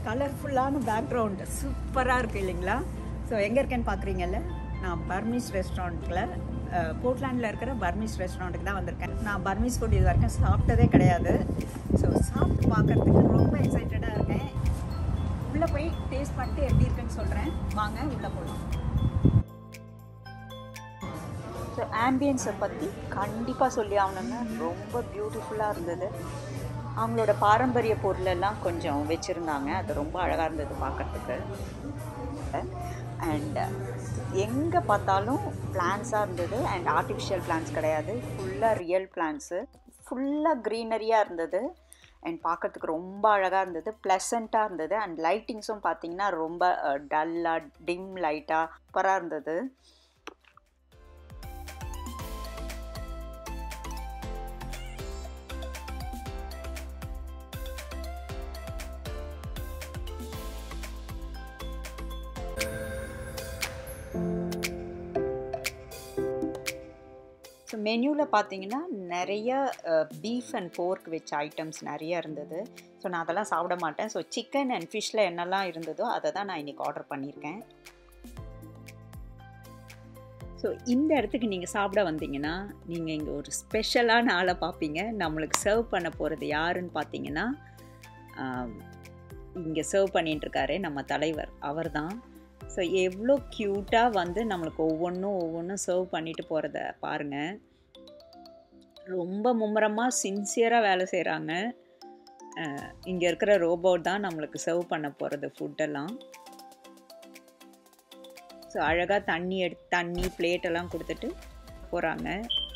கலர்ஃபுல்லான பேக்ரவுண்ட் சூப்பராக இருக்குது இல்லைங்களா? ஸோ எங்கே இருக்கேன்னு பார்க்குறீங்கல்ல, நான் பர்மீஸ் ரெஸ்டாரண்ட்டில் போர்ட்லாண்டில் இருக்கிற பர்மீஸ் ரெஸ்டாரண்ட்டுக்கு தான் வந்திருக்கேன். நான் பர்மீஸ் ஃபுட் இது வரைக்கும் சாப்பிட்டதே கிடையாது. ஸோ சாப்பிட்டு பார்க்குறதுக்கு ரொம்ப எக்ஸைட்டடாக இருக்கேன். உள்ளே போய் டேஸ்ட் பண்ணிட்டு எப்படி இருக்குன்னு சொல்கிறேன். வாங்க உள்ளே போகலாம். ஸோ ஆம்பியன்ஸை பற்றி கண்டிப்பாக சொல்லி ஆகணுங்க. ரொம்ப பியூட்டிஃபுல்லாக இருந்தது. அவங்களோட பாரம்பரிய பொருளெல்லாம் கொஞ்சம் வச்சுருந்தாங்க. அது ரொம்ப அழகாக இருந்தது பார்க்குறதுக்கு. அண்ட் எங்கே பார்த்தாலும் பிளான்ஸாக இருந்தது. அண்ட் ஆர்டிஃபிஷியல் பிளான்ஸ் கிடையாது, ஃபுல்லாக ரியல் பிளான்ஸு. ஃபுல்லாக க்ரீனரியாக இருந்தது. அண்ட் பார்க்குறதுக்கு ரொம்ப அழகாக இருந்தது, ப்ளசண்ட்டாக இருந்தது. அண்ட் லைட்டிங்ஸும் பார்த்திங்கன்னா ரொம்ப டல்லாக டிம் லைட்டாக சூப்பராக இருந்தது. ஸோ மெனுவில் பார்த்தீங்கன்னா நிறைய பீஃப் அண்ட் போர்க் வச்ச ஐட்டம்ஸ் நிறைய இருந்தது. ஸோ நான் அதெல்லாம் சாப்பிட மாட்டேன். ஸோ சிக்கன் அண்ட் ஃபிஷ்ஷில் என்னெல்லாம் இருந்ததோ அதை தான் நான் இன்றைக்கி ஆர்டர் பண்ணியிருக்கேன். ஸோ இந்த இடத்துக்கு நீங்கள் சாப்பிட வந்தீங்கன்னா நீங்கள் இங்கே ஒரு ஸ்பெஷலான ஆளை பார்ப்பீங்க. நம்மளுக்கு சர்வ் பண்ண போகிறது யாருன்னு பார்த்தீங்கன்னா, இங்கே சர்வ் பண்ணிகிட்ருக்காரு நம்ம தலைவர், அவர் தான். ஸோ எவ்வளோ க்யூட்டாக வந்து நம்மளுக்கு ஒவ்வொன்றும் சர்வ் பண்ணிட்டு போகிறத பாருங்கள். ரொம்ப மும்முரமாக சின்சியராக வேலை செய்கிறாங்க. இங்கே இருக்கிற ரோபோட் தான் நம்மளுக்கு சர்வ் பண்ண போகிறது ஃபுட்டெல்லாம். ஸோ அழகாக தண்ணி பிளேட்டெல்லாம் கொடுத்துட்டு போகிறாங்க.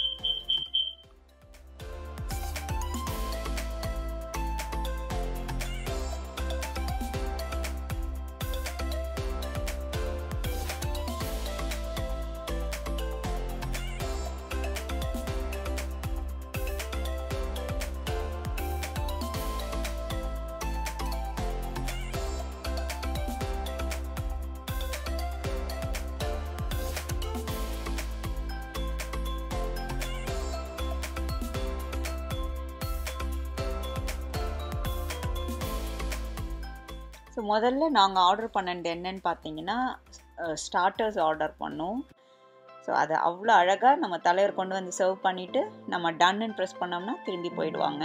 ஸோ முதல்ல நாங்கள் ஆர்டர் பண்ணது என்னன்னு பார்த்தீங்கன்னா, ஸ்டார்டர்ஸ் ஆர்டர் பண்ணோம். ஸோ அதை அவ்வளோ அழகாக நம்ம தலைவர் கொண்டு வந்து சர்வ் பண்ணிவிட்டு நம்ம டன்னு ப்ரெஸ் பண்ணோம்னா திரும்பி போயிடுவாங்க.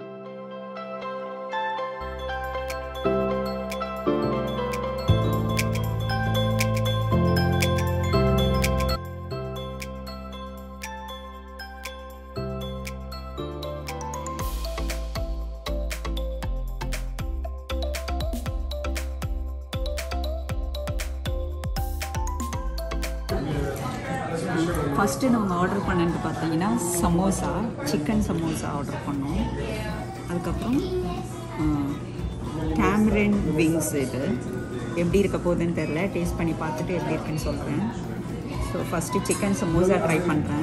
ஃபஸ்ட்டு நம்ம ஆர்டர் பண்ணது பார்த்தீங்கன்னா சமோசா, சிக்கன் சமோசா ஆர்டர் பண்ணோம். அதுக்கப்புறம் கேமரன் விங்ஸ். இது எப்படி இருக்க போகுதுன்னு தெரில, டேஸ்ட் பண்ணி பார்த்துட்டு எப்படி இருக்குன்னு சொல்கிறேன். So first chicken samosa try பண்ணுறேன்.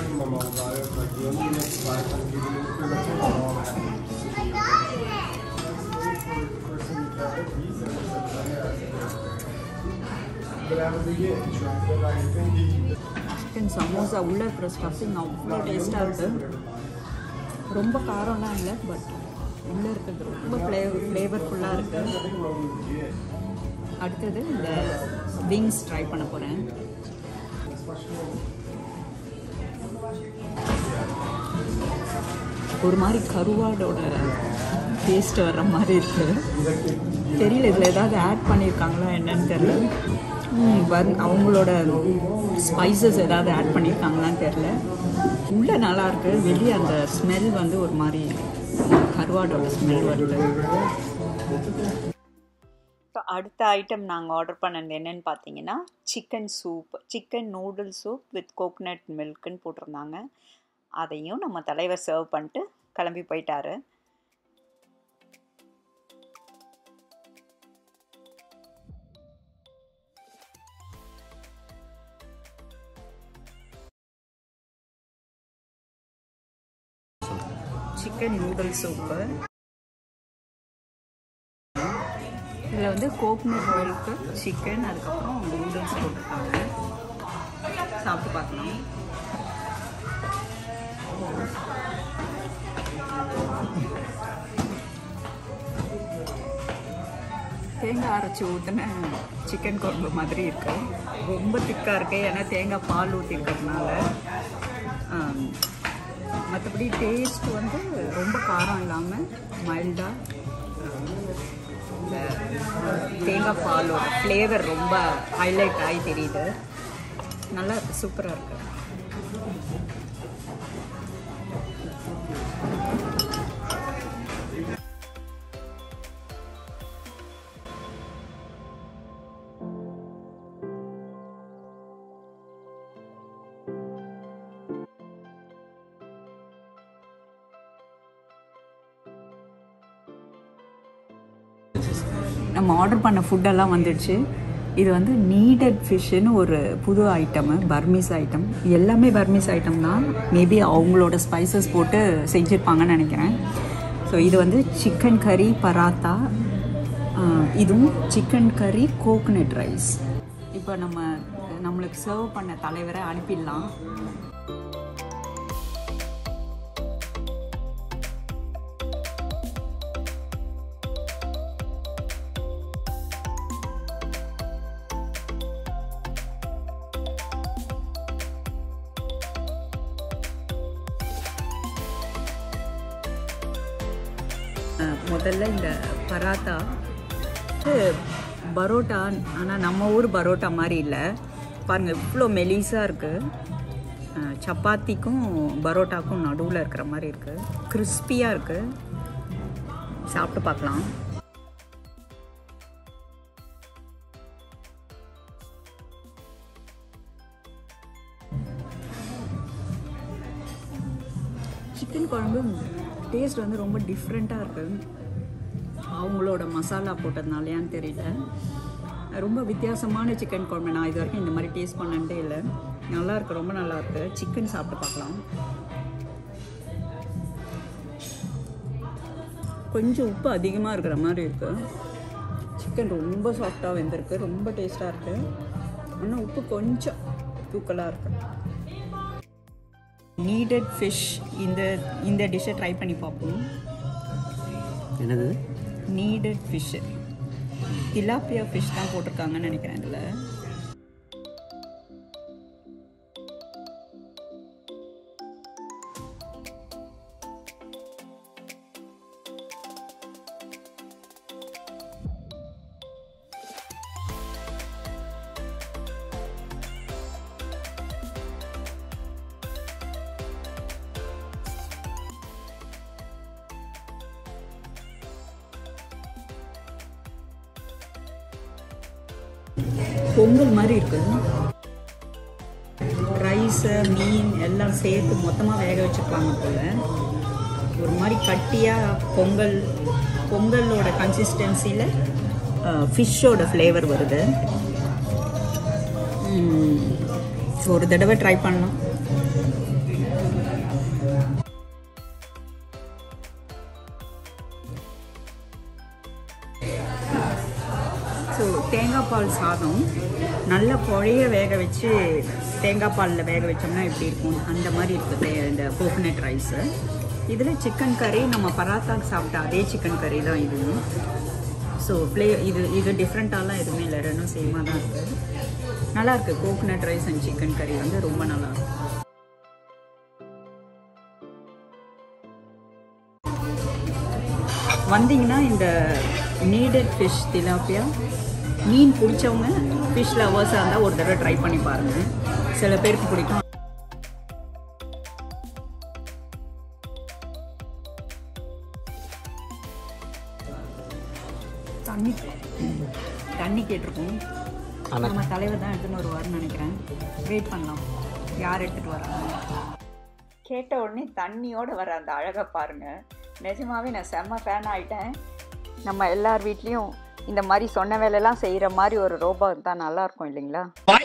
சிக்கன் சமோசா உள்ளே இருக்கிற ஸ்டஃபிங் அவ்வளோ டேஸ்ட்டாக இருக்குது. ரொம்ப காரம்லாம் இல்லை, பட் உள்ளே இருக்கிறது ரொம்ப ஃப்ளேவர்ஃபுல்லாக இருக்குது. அடுத்தது இந்த விங்ஸ் ட்ரை பண்ண போகிறேன். ஒரு மாதிரி கருவாடோட டேஸ்ட் வர்ற மாதிரி இருக்குது. தெரியல இதில் ஏதாவது ஆட் பண்ணியிருக்காங்களா என்னன்னு தெரியல. அவங்களோட ஸ்பைசஸ் ஏதாவது ஆட் பண்ணியிருக்காங்களான்னு தெரில. உள்ளே நல்லாயிருக்கு, வெளியே அந்த ஸ்மெல் வந்து ஒரு மாதிரி கருவாடோட ஸ்மெல் வருது. இப்போ அடுத்த ஐட்டம் நாங்கள் ஆர்டர் பண்ணது என்னென்னு பார்த்தீங்கன்னா chicken soup, chicken noodle soup with coconut மில்க்குன்னு போட்டிருந்தாங்க. அதையும் நம்ம தலைவர் சர்வ் பண்ணிட்டு கிளம்பி போயிட்டாரு. சிக்கன் நூடுல் சூப்பு, இதில் வந்து கோகனட் மில்க்கு, சிக்கன், அதுக்கப்புறம் நூடுல்ஸ் போட்டிருக்காங்க. சாப்பிட்டு பார்க்கலாம். தேங்காய் அரைச்சி ஊற்றின சிக்கன் குழம்பு மாதிரி இருக்கு. ரொம்ப திக்காக இருக்குது, ஏன்னா தேங்காய் பால் ஊற்றிருக்கிறதுனால. மற்றபடி டேஸ்ட் வந்து ரொம்ப காரம் இல்லாமல் மைல்டாக, இந்த தேங்காய் பாலோட ஃப்ளேவர் ரொம்ப ஹைலைட் ஆகி தெரியுது. நல்லா இருக்குது, சூப்பராக இருக்குது. நம்ம ஆர்டர் பண்ண ஃபுட்டெல்லாம் வந்துடுச்சு. இது வந்து நீடட் ஃபிஷ்ஷுன்னு ஒரு புது ஐட்டமு, பர்மீஸ் ஐட்டம். எல்லாமே பர்மீஸ் ஐட்டம் தான், மேபி அவங்களோட ஸ்பைசஸ் போட்டு செஞ்சுருப்பாங்கன்னு நினைக்கிறேன். ஸோ இது வந்து சிக்கன் கறி பராத்தா, இதுவும் சிக்கன் கறி கோகனட் ரைஸ். இப்போ நம்மளுக்கு சர்வ் பண்ண தலைவரை அனுப்பிடலாம். முதல்ல இந்த பராத்தா பரோட்டா, ஆனால் நம்ம ஊர் பரோட்டா மாதிரி இல்லை பாருங்கள், இவ்வளோ மெலிசாக இருக்குது. சப்பாத்திக்கும் பரோட்டாக்கும் நடுவில் இருக்கிற மாதிரி இருக்குது, கிறிஸ்பியாக இருக்குது. சாப்பிட்டு பார்க்கலாம். சிக்கன் குழம்பு டேஸ்ட் வந்து ரொம்ப டிஃப்ரெண்ட்டாக இருக்குது. அவங்களோட மசாலா போட்டதுனாலையான்னு தெரியல, ரொம்ப வித்தியாசமான சிக்கன் குழம்பு. நான் இது வரைக்கும் இந்த மாதிரி டேஸ்ட் பண்ணதே இல்லை. நல்லாயிருக்கு, ரொம்ப நல்லாயிருக்கு. சிக்கன் சாப்பிட்டு பார்க்கலாம். கொஞ்சம் உப்பு அதிகமாக இருக்கிற மாதிரி இருக்குது. சிக்கன் ரொம்ப சாஃப்டாக வெந்திருக்கு, ரொம்ப டேஸ்ட்டாக இருக்குது. ஆனால் உப்பு கொஞ்சம் தூக்கலாக இருக்குது. நீடட் ஃபிஷ், இந்த டிஷ்ஷை ட்ரை பண்ணி பார்ப்போம். என்னது நீடட் ஃபிஷ்ஷு? திலாப்பியா ஃபிஷ் தான் போட்டிருக்காங்கன்னு நினைக்கிறேன் இதில். பொங்கல் மாதிரி இருக்குது. ரைஸு மீன் எல்லாம் சேர்த்து மொத்தமாக வேக வச்சுருப்பாங்க போல். ஒரு மாதிரி கட்டியாக பொங்கலோட கன்சிஸ்டன்சியில் ஃபிஷ்ஷோட ஃப்ளேவர் வருது. ஒரு தடவை ட்ரை பண்ணலாம். ஸோ தேங்காய் பால் சாதம் நல்ல குழைய வேக வச்சு தேங்காய் பாலில் வேக வச்சோம்னா எப்படி இருக்கும் அந்த மாதிரி இருக்குது இந்த கோகனட் ரைஸு. இதில் சிக்கன் கறி நம்ம பராத்தாக்கு சாப்பிட்ட அதே சிக்கன் கறி தான் இதுவும். ஸோ இது டிஃப்ரெண்ட்டாலாம் எதுவுமே இல்லை, ரெண்டும் சேமாக தான் இருக்குது. நல்லாயிருக்கு. கோகனட் ரைஸ் அண்ட் சிக்கன் கறி வந்து ரொம்ப நல்லாயிருக்கும். வந்தீங்கன்னா இந்த நீடட் ஃபிஷ் திலாப்பியா மீன் பிடிச்சவங்க, ஃபிஷ் லவர்ஸாக இருந்தால் ஒரு தடவை ட்ரை பண்ணி பாருங்கள். சில பேருக்கு பிடிக்கும். தண்ணி கேட்டிருக்கோம். நம்ம தலைவர் தான் எடுத்துன்னு வருவார்னு நினைக்கிறேன். வெயிட் பண்ணலாம், யார் எடுத்துகிட்டு வராங்க. கேட்ட உடனே தண்ணியோடு வர அந்த அழகை பாருங்கள். நிஜமாவே நான் செம்ம ஃபேன் ஆகிட்டேன். நம்ம எல்லார் வீட்லேயும் இந்த மாதிரி சொன்ன வேலையெல்லாம் செய்கிற மாதிரி ஒரு ரோபோ தான் நல்லாயிருக்கும் இல்லைங்களா?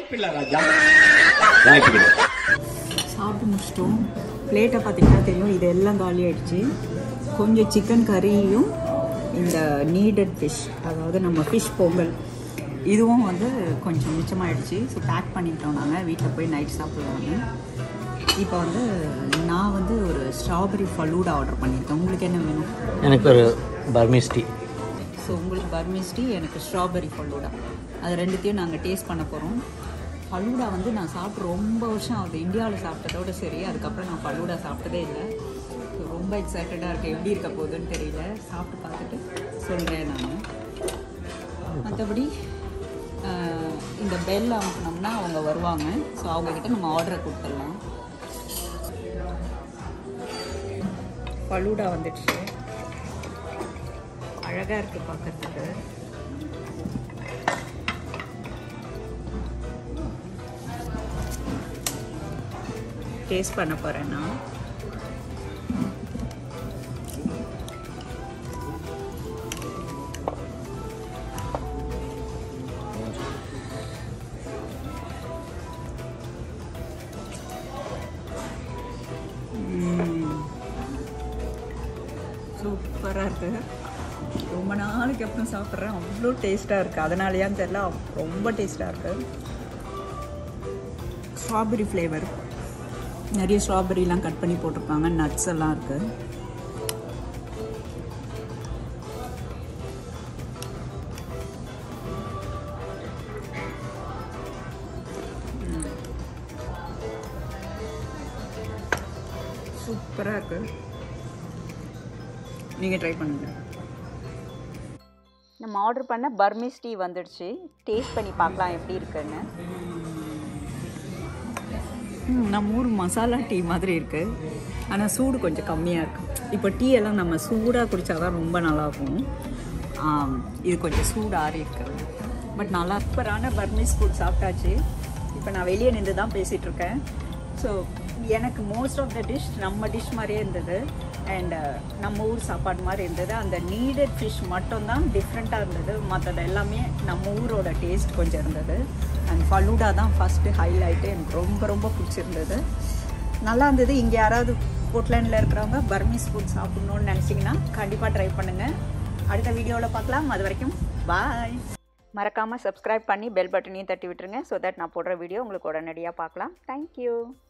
சாப்பிட்டு முடிச்சிட்டோம். பிளேட்டை பார்த்திங்கன்னா தெரியும், இது எல்லாம் காலி ஆகிடுச்சு. கொஞ்சம் சிக்கன் கறியும் இந்த நீடட் ஃபிஷ், அதாவது நம்ம ஃபிஷ் பொங்கல், இதுவும் வந்து கொஞ்சம் மிச்சமாகிடுச்சு. ஸோ பேக் பண்ணிட்டோம் நாங்கள், வீட்டில் போய் நைட் சாப்பிடுவாங்க. இப்போ வந்து நான் வந்து ஒரு ஸ்ட்ராபெரி ஃபலூடா ஆர்டர் பண்ணியிருக்கேன். உங்களுக்கு என்ன வேணும்? எனக்கு ஒரு பர்மீஸ் டீ. ஸோ உங்களுக்கு பர்மீஸ் டீ, எனக்கு ஸ்ட்ராபெரி ஃபலூடா. அது ரெண்டுத்தையும் நாங்கள் டேஸ்ட் பண்ண போகிறோம். ஃபலூடா வந்து நான் சாப்பிட்டு ரொம்ப வருஷம் ஆகுது. இந்தியாவில் சாப்பிட்டதோட சரி, அதுக்கப்புறம் நான் ஃபலூடா சாப்பிட்டதே இல்லை. ஸோ ரொம்ப எக்ஸைட்டடாக இருக்குது. எப்படி இருக்க போகுதுன்னு தெரியல. சாப்பிட்டு பார்த்துட்டு சொல்கிறேன் நான். மற்றபடி இந்த பெல் அமுக்கினோம்னா அவங்க வருவாங்க. ஸோ அவங்கக்கிட்ட நம்ம ஆர்டரை கொடுத்துடலாம். ஃபலூடா வந்துடுச்சு. அழகாக இருக்குது பார்க்குறதுக்கு. டேஸ்ட் பண்ண போகிறேன் நான். சூப்பராக இருக்குது. ரொம்ப நாளைக்கு அப்புறம் சாப்பிட்றேன். அவ்வளோ டேஸ்ட்டாக இருக்குது. அதனாலேயான்னு தெரியல, ரொம்ப டேஸ்ட்டாக இருக்குது. ஸ்ட்ராபெரி ஃப்ளேவர், நிறைய ஸ்ட்ராபெரிலாம் கட் பண்ணி போட்டிருக்காங்க. நட்ஸ் எல்லாம் இருக்குது. சூப்பராக இருக்குது. நீங்கள் ட்ரை பண்ணுங்கள். நம்ம ஆர்டர் பண்ண பர்மீஸ் டீ வந்துடுச்சு. டேஸ்ட் பண்ணி பார்க்கலாம் எப்படி இருக்குன்னு. நம்ம ஊர் மசாலா டீ மாதிரி இருக்குது. ஆனால் சூடு கொஞ்சம் கம்மியாக இருக்குது. இப்போ டீ எல்லாம் நம்ம சூடாக குடித்தா தான் ரொம்ப நல்லாயிருக்கும். இது கொஞ்சம் சூடு ஆறி இருக்குது. பட் நல்லா சூப்பரான பர்மீஸ் ஃபுட் சாப்பிட்டாச்சு. இப்போ நான் வெளியே நின்று தான் பேசிகிட்ருக்கேன். ஸோ எனக்கு மோஸ்ட் ஆஃப் த டிஷ் நம்ம டிஷ் மாதிரியே இருந்தது. அண்ட் நம்ம ஊர் சாப்பாடு மாதிரி இருந்தது. அந்த நீடட் ஃபிஷ் மட்டும்தான் டிஃப்ரெண்ட்டாக இருந்தது. மற்றது எல்லாமே நம்ம ஊரோட டேஸ்ட் கொஞ்சம் இருந்தது. அண்ட் ஃபலூடா தான் ஃபஸ்ட்டு ஹைலைட்டு. எனக்கு ரொம்ப ரொம்ப பிடிச்சிருந்தது. நல்லா இருந்தது. இங்கே யாராவது போர்ட்லேண்டில் இருக்கிறவங்க பர்மீஸ் ஃபுட் சாப்பிட்ணுன்னு நினச்சிங்கன்னா கண்டிப்பாக ட்ரை பண்ணுங்கள். அடுத்த வீடியோவில் பார்க்கலாம். அது வரைக்கும் பாய். மறக்காமல் சப்ஸ்கிரைப் பண்ணி பெல் பட்டனையும் தட்டி விட்டுருங்க. ஸோ தட் நான் போடுற வீடியோ உங்களுக்கு உடனடியாக பார்க்கலாம். தேங்க்யூ.